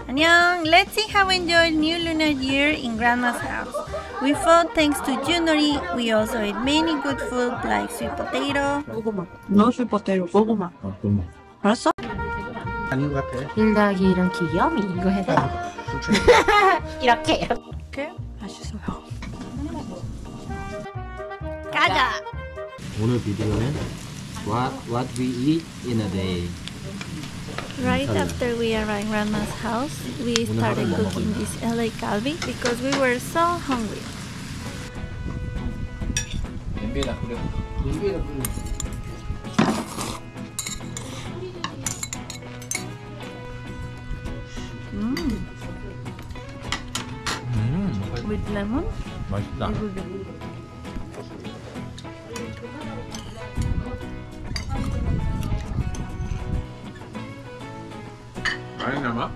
Annyeong! Let's see how we enjoyed New Lunar Year in Grandma's house. We fought thanks to Junori. We also ate many good food like sweet potato. 고구마. No sweet potato. 고구마. 고구마. 알았어? 아닌 것 같아. 1 더하기 1은 귀염이 이거 해서 이렇게 이렇게 맛있어요. 가자! 오늘 비디오는 what we eat in a day. Right after we arrived at Grandma's house, we started cooking this LA Calvi because we were so hungry. 냄비에다 끓여. 냄비에다 끓여. With lemon? 맛있다. 많이 남아?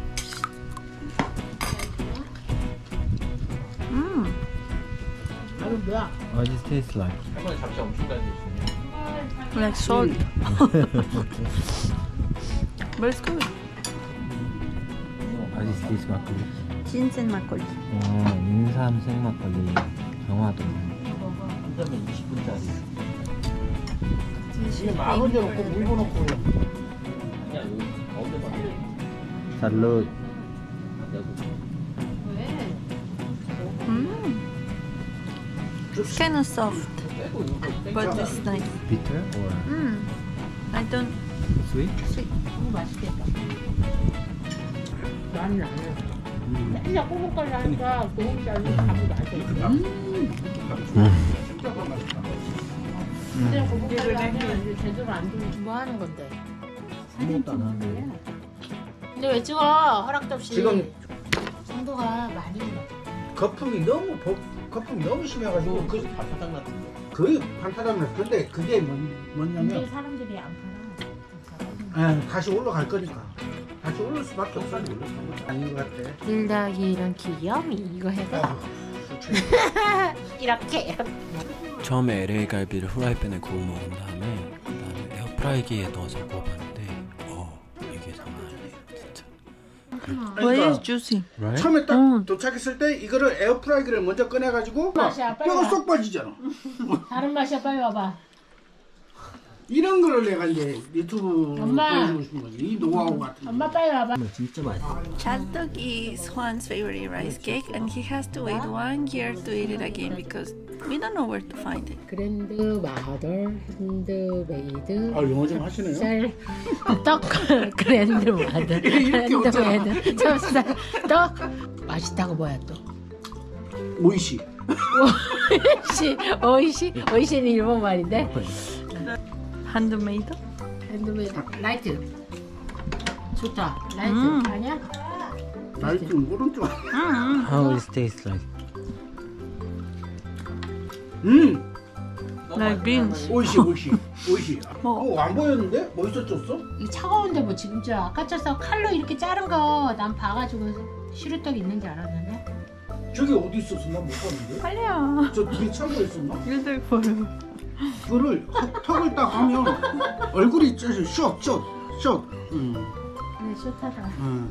What does it taste like? 할머니 잡채 엄청 잘 드시네. Like salt. But it's good. What is this 막걸리? 진센 막걸리. 인삼 생막걸리 정화도. 한 잔에 20분짜리. 지금 만 원대 놓고 물고 놓고. 야 여기 가운데 봐. 살루. It's kind of soft, but it's nice. Bitter or I don't... sweet? Sweet. 맛있겠다. 나는 안 해. 맨날 꼬불거리 하니까 너무 잘 가고 맛있어. 근데 꼬불거리 하면 제대로 안 주면 뭐 하는 건데? 아무것도 안 하는데. 근데 왜 찍어? 허락도 없이. 지금 정도가 많이 거품이 너무 심해가지고 반타작 났던데. 거의 반타작 났어. 근데 그게 근데 뭐냐면 사람들이 안 팔아. 다시 올라갈 거니까. 다시 올릴 수밖에 없어. 아닌 것 같아. 1 더하기 1은 귀염이 이거 해서 이렇게 처음에 LA 갈비를 후라이팬에 구워 먹은 다음에 그다음에 에어프라이기에 넣어서 구워봤는데 이게 장난 아니에요 진짜. But it's juicy. Right? 처음에 딱 도착했을 때 이거를 에어프라이기를 먼저 꺼내가지고 맛이야, 빨리 뼈가 와. 쏙 빠지잖아. 다른 맛이야. 빨리 와봐. 이런 거를 내가 이제 유튜브 엄마. 보여주고 싶은 거지. 이 노하우 같은 거. 엄마 빨리 와봐. 진짜 맛있어. Chaltok is Juan's favorite rice cake and he has to wait 1 year to eat it again because we don't know where to find it. 그랜드 마더 핸드메이드 아 영어 좀 하시네요. 떡 그랜드 마더 핸드메이드 찹쌀 떡 맛있다고 뭐야 또 오이시. 오이시는 일본 말인데 Handmade. 핸드메이드 라이트 좋다 라이트 아니야? 나이트 오른쪽. How does it taste like? Like beans. 오이시. 안 보였는데? 어디서 쪘어? 이거 차가운데 뭐 지금 저 아까 쪄서 칼로 이렇게 자른 거 난 봐가지고 시루떡 있는지 알았는데 저기 어디 있었어? 나 못 봤는데. 빨리야. 저 뒤에 창고에 있었나? You'll do it for you. 이거를 턱을 딱 하면 얼굴이 숏. 네 좋다다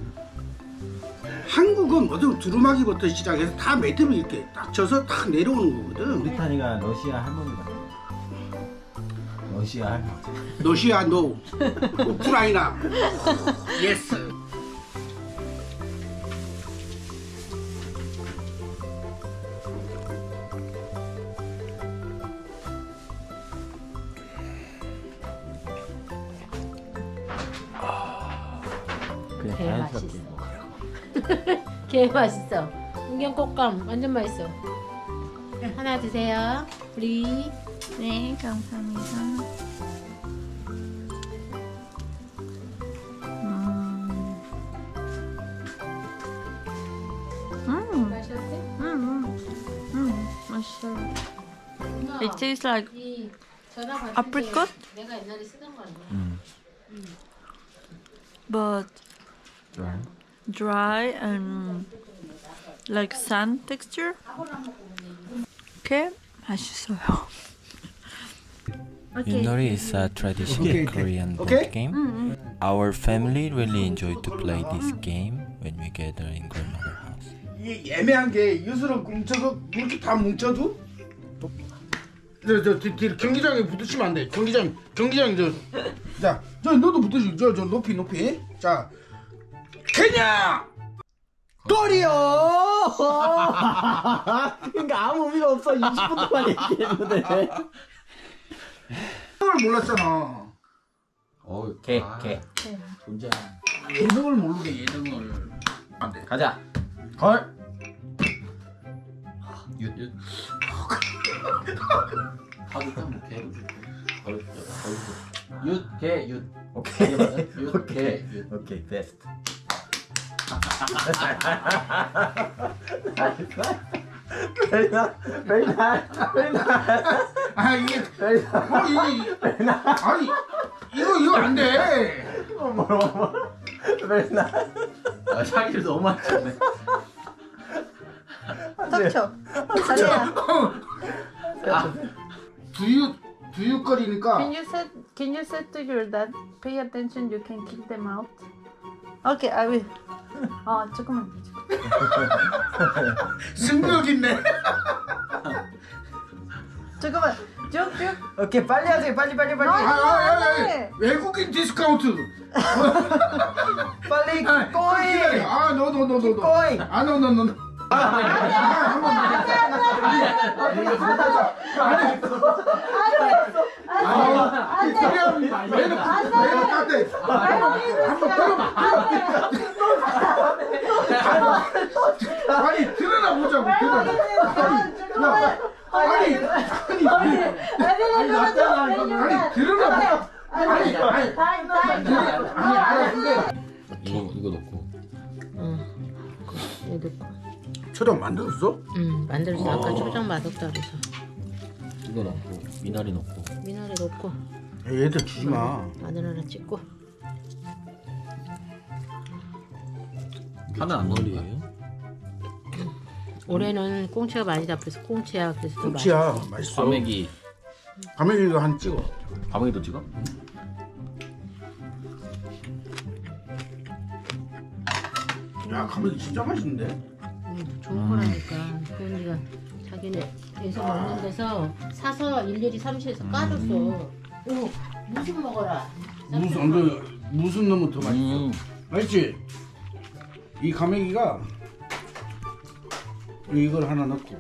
한국은 모두 두루마기부터 시작해서 다 매듭을 이렇게 딱 져서 딱 내려오는 거거든. 리탄이가 러시아 할머니다. 러시아 할머니. 러시아 노, 우크라이나 예스. 그냥 개 자연스럽게 맛있어. 먹어요. 개 맛있어 은경 꽃감 완전 맛있어 하나 드세요 우리 네, 감사합니다. 맛있었지? 맛있어요. It tastes like 이 전화 받은 apricot, 게 내가 옛날에 쓰던 거 아니야? but Right. dry and like sand texture. Okay, 맛있어요. Yunori is a traditional Okay. Korean Okay. board game. Our family really enjoyed to play this game when we gather in grandmother house. 이게 애매한 게 이것으로 뭉쳐서 이렇게 다 뭉쳐도 저 뒤로 경기장에 붙으시면 안 돼. 경기장 저 너도 붙으시. 저 높이 자 그냥 꼬리요. 그러니까 아무 의미가 없어. 20분 동안 얘기했는데. 예능을 몰랐잖아. 개. 존재. 예능을 모르게 예능을 안 돼. 가자. 걸. 윷. 하루 딱 개. 윷, 개, 윷. 오케이. 윷, 개, 윷. 오케이, 베스트. Very nice. 아 이게 아니 이거 안 돼. Very nice. 아, 사기를 너무 많이 쳤네. 닥쳐. 자리야. 두유거리니까. Can you say to your dad, pay attention, you can kick them out? Okay, I will. 조금만. 승부욕 있네. 잠깐만. 쭉. 오케이, 빨리 하세요. 빨리. 외국인 디스카운트. 빨리 꼬이. 너. 꼬이. 너. 아니 들어나 보자고. 아니 들어나. 이거 넣고. 얘 넣고. 초장 만들었어? 응, 만들었어. 아까 초장 맛없다 그래서. 이거 넣고 미나리 넣고. 미나리 넣고. 얘들 주지 마. 마늘 하나 찍고. 파는 안 넣는 거예요? 올해는 꽁치가 많이 잡혀서 꽁치야. 그래서 더 꽁치야 맛있어. 과메기도 한 찍어. 과메기도 찍어? 야 과메기 진짜 맛있는데? 좋은 거라니까. 그 언니가 자기네에서 먹는 데서 사서 일일이 사무실에서 까줬어. 오, 무슨 먹어라. 무슨 놈은 더 맛있어. 맛있지? 이 과메기가 이걸 하나 넣고.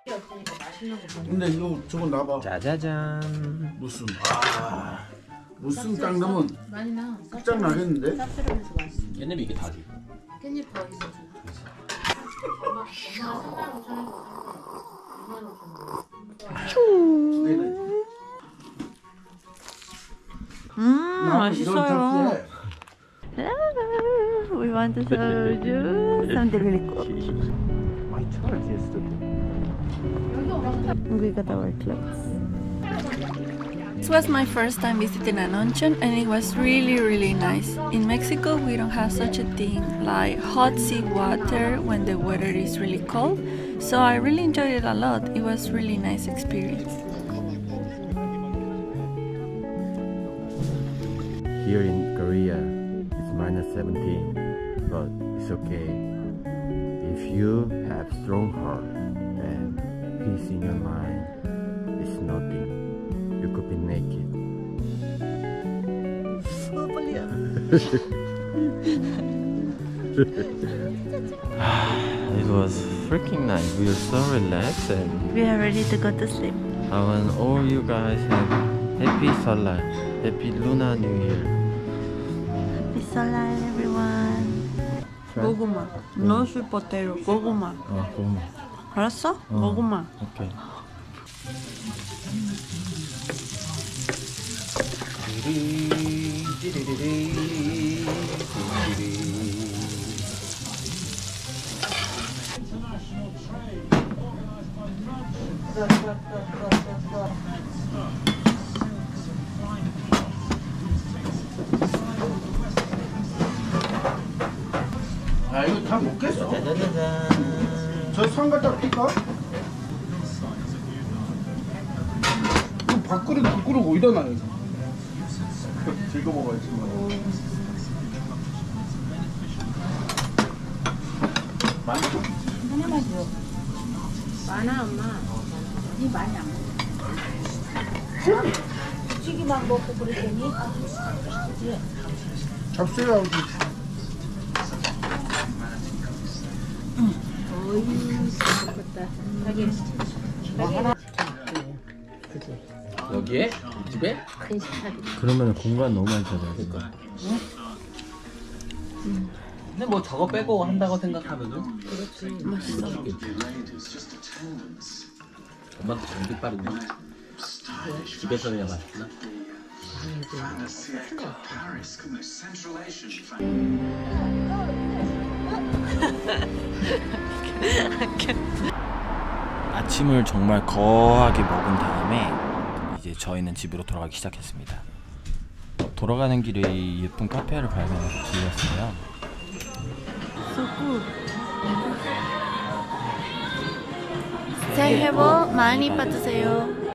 근데 이거 저거 놔봐. 짜자잔. 무슨 딱 넣으면 많이 나. 끝장 나겠는데? 쌉싸름해서 맛있어. 깻잎이 이게 다지. 깻잎 더 있어. 맛있어요. We want to serve you something really cool. My charge yesterday. We got our clothes. This was my first time visiting Anonchon and it was really nice. In Mexico we don't have such a thing like hot sea water when the weather is really cold, so I really enjoyed it a lot. It was really nice experience. Here in Korea, it's -17, but it's okay. If you have strong heart and peace in your mind, it's nothing. You could be naked. It was freaking nice. We are so relaxed and We are ready to go to sleep. I want all you guys have happy Seollal, happy Lunar New Year. Happy Seollal, everyone. 고구마. No sweet potato. 고구마. 고마워. 알았어? 고구마. 오케이. 아 이거 다 먹겠어? 짜자잔. 저 상 갖다 낄까? 밥그릇 어디다 놔 이거? 즐거 먹어야지. 하나만 줘. 많아 엄마. 이 많이 안 먹어. 찌기만 먹고 그랬더니. 예. 잡수야. 어이 좋겠다. 자기 하나. 여기에? 집에? 큰 식탁이. 그러면 공간 너무 많이 찾아야겠다. 근데 뭐 저거 빼고 한다고 생각하면은 그렇지. 맛있어. 엄마도 전기 빠르네. 집에서 그냥 맛있나? 아침을 정말 거하게 먹은 다음에 이제 저희는 집으로 돌아가기 시작했습니다. 돌아가는 길에 이 예쁜 카페를 발견해서 들렸어요. 새해 복 많이 받으세요.